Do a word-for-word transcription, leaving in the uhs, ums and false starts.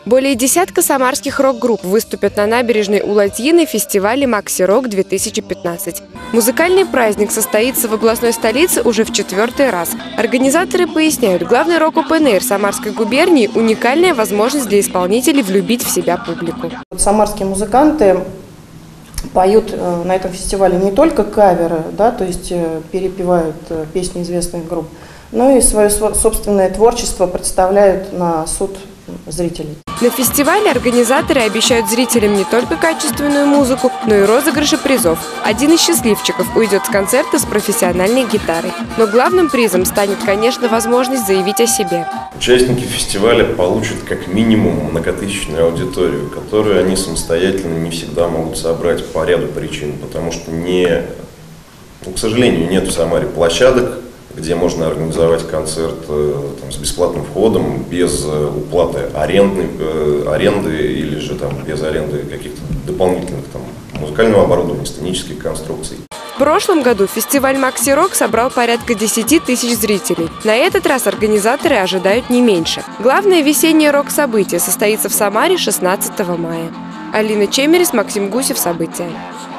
Более десятка самарских рок-групп выступят на набережной у Ладьины в фестивале «Макси-рок-две тысячи пятнадцать». Музыкальный праздник состоится в областной столице уже в четвертый раз. Организаторы поясняют, главный рок-опен-эйр Самарской губернии – уникальная возможность для исполнителей влюбить в себя публику. Самарские музыканты поют на этом фестивале не только каверы, да, то есть перепевают песни известных групп, но и свое собственное творчество представляют на суд зрителей. На фестивале организаторы обещают зрителям не только качественную музыку, но и розыгрыши призов. Один из счастливчиков уйдет с концерта с профессиональной гитарой. Но главным призом станет, конечно, возможность заявить о себе. Участники фестиваля получат как минимум многотысячную аудиторию, которую они самостоятельно не всегда могут собрать по ряду причин, потому что, не, ну, к сожалению, нет в Самаре площадок, где можно организовать концерт там, с бесплатным входом, без уплаты аренды, э, аренды или же там, без аренды каких-то дополнительных там, музыкального оборудования, сценических конструкций. В прошлом году фестиваль «Макси-рок» собрал порядка десяти тысяч зрителей. На этот раз организаторы ожидают не меньше. Главное весеннее рок-событие состоится в Самаре шестнадцатого мая. Алина Чемерис, Максим Гусев. События.